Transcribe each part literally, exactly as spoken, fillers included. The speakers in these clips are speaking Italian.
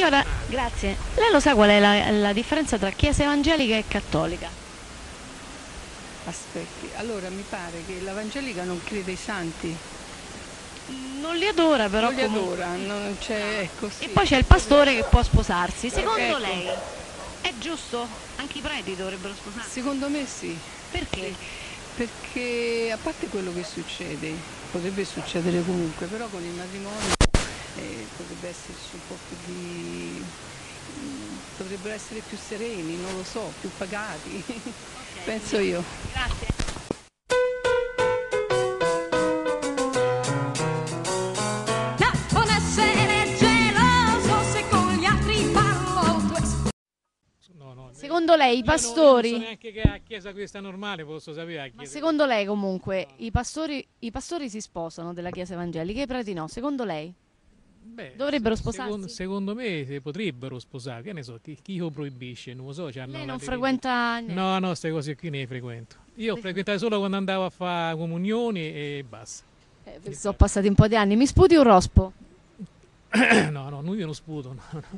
Signora, grazie. Lei lo sa qual è la, la differenza tra chiesa evangelica e cattolica? Aspetti, allora mi pare che l'evangelica non crede ai santi, Non li adora però non li comunque. adora, non c'è, ecco sì. E poi c'è il pastore che può sposarsi. Secondo Ecco. lei è giusto? Anche i preti dovrebbero sposarsi? Secondo me sì, Perché? perché a parte quello che succede, potrebbe succedere comunque, però con il matrimonio eh, potrebbe esserci un po' più di... mm, dovrebbero essere più sereni, non lo so, più pagati, penso io. Grazie. No, non essere geloso se con gli altri parlo tu es- No, no, Secondo lei i io non- pastori... io non so neanche che a chiesa questa normale posso sapere a Ma chiesa. secondo lei comunque i pastori, i pastori si sposano della chiesa evangelica e i preti no? Secondo lei? Beh, Dovrebbero se- sposarsi? Secondo, secondo me si potrebbero sposare, che ne so, chi, chi lo proibisce, non lo so. c'hanno Lei la non religione. frequenta niente? No, no, queste cose qui ne le frequento. Io ho frequentato solo quando andavo a fare comunioni e basta. Eh, sono passati un po' di anni. Mi sputi un rospo? No, no, io non sputo. No, no.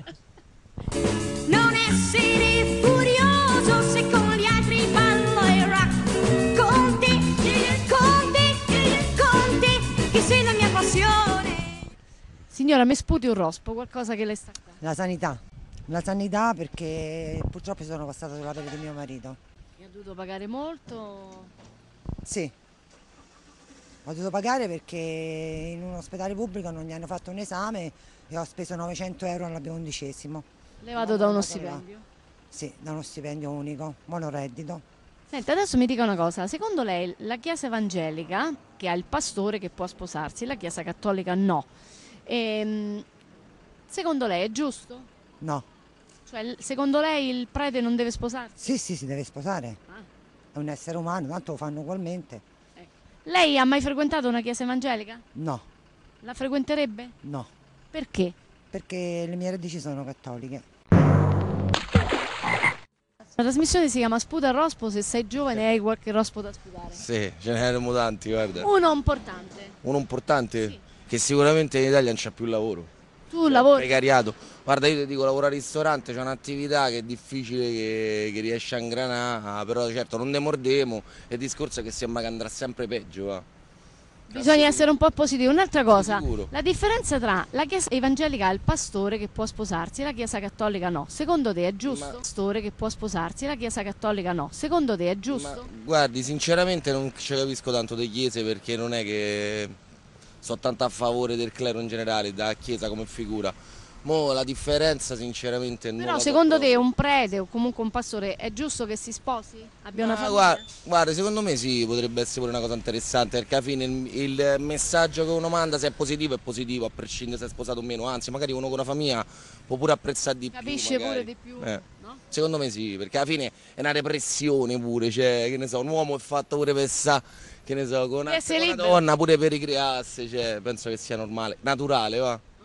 Non essere furioso se con gli altri ballo e racconti, conti, conti, che sei la mia passione. Signora, mi sputi un rospo, qualcosa che le sta... La sanità, la sanità perché purtroppo sono passata sulla pelle di mio marito. Mi ha dovuto pagare molto? Sì, ho dovuto pagare perché in un ospedale pubblico non gli hanno fatto un esame e ho speso novecento euro all'abbiamo undicesimo. Levato da uno stipendio? Sì, da uno stipendio unico, monoreddito. Senta, adesso mi dica una cosa, secondo lei la chiesa evangelica, che ha il pastore che può sposarsi, la chiesa cattolica no, ehm, secondo lei è giusto? No, Cioè, l- secondo lei il prete non deve sposarsi? sì, sì, si deve sposare, Ah, è un essere umano, tanto lo fanno ugualmente. ecco. Lei ha mai frequentato una chiesa evangelica? No, La frequenterebbe? no, Perché? perché le mie radici sono cattoliche. La trasmissione si chiama Sputa il rospo, se sei giovane e hai qualche rospo da sputare. Sì, ce n'erano tanti, guarda. Uno importante. Uno importante Sì. che sicuramente in Italia non c'è più lavoro. Tu lavori... Precariato. Guarda, io ti dico, lavorare al ristorante c'è un'attività che è difficile che, che riesce a ingranare, però certo non ne mordemo e il discorso è che sembra che andrà sempre peggio. Va. Bisogna essere un po' positivi. Un'altra cosa, Sicuro. la differenza tra la chiesa evangelica ha il pastore che può sposarsi e la chiesa cattolica no. Secondo te è giusto? Ma- Il pastore che può sposarsi e la chiesa cattolica no. Secondo te è giusto? Ma guardi, sinceramente non ci capisco tanto di chiese perché non è che so tanto a favore del clero in generale, da chiesa come figura. Mo la differenza sinceramente non Però la so secondo te proprio. un prete o comunque un pastore è giusto che si sposi? Abbia una Ma famiglia? guarda, guarda, secondo me sì, potrebbe essere pure una cosa interessante, perché alla fine il, il messaggio che uno manda, se è positivo, è positivo, a prescindere se è sposato o meno, anzi magari uno con una famiglia può pure apprezzare di Capisce più. magari. pure di più, Eh. no? Secondo me sì, perché alla fine è una repressione pure, cioè, che ne so, un uomo è fatto pure per sa, che ne so, con una, essere con una libero. donna pure per ricrearsi, cioè, penso che sia normale, naturale, va.